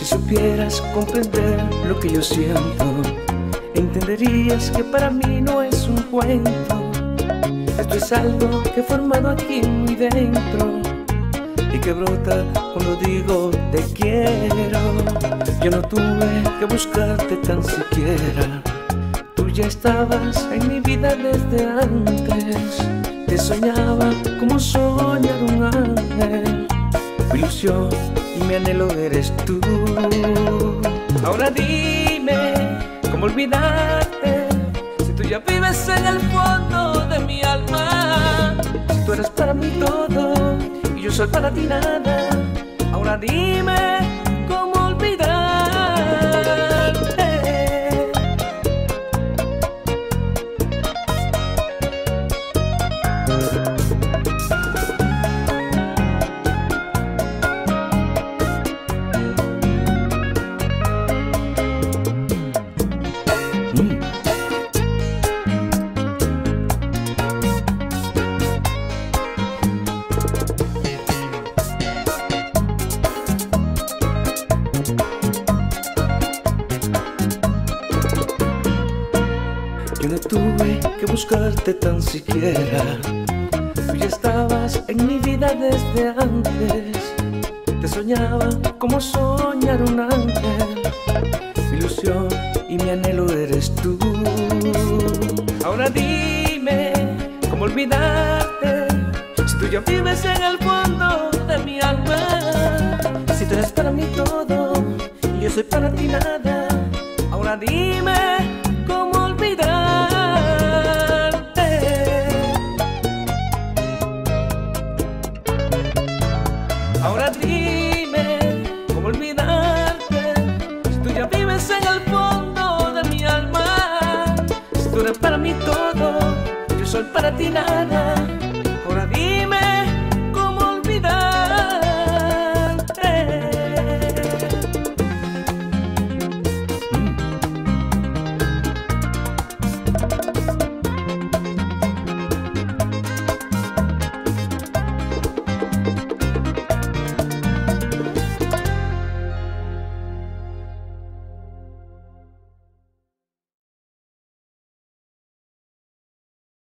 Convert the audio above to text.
supieras comprender lo que yo siento, entenderías que para mí no es un cuento. Esto es algo que he formado aquí muy dentro y que brota cuando digo te quiero. Yo no tuve que buscarte tan siquiera, tú ya estabas en mi vida desde antes. Te soñaba como soñar un ángel, mi ilusión y mi anhelo eres tú. Ahora dime, ¿cómo olvidarte? Si tú ya vives en el fondo de mi alma, si tú eres para mí todo y yo soy para ti nada. Ahora dime, ¿cómo olvidarte? Yo no tuve que buscarte tan siquiera, tú ya estabas en mi vida desde antes. Te soñaba como soñar un ángel, mi ilusión y mi anhelo eres tú. Ahora dime, ¿cómo olvidarte? Si tú ya vives en el fondo de mi alma, si tú eres para mí todo y yo soy para ti nada. Ahora dime, ¿cómo olvidarte? Ahora dime, ¿cómo olvidarte? Si tú ya vives en el fondo de mi alma, si tú eres para mí todo, yo soy para ti nada.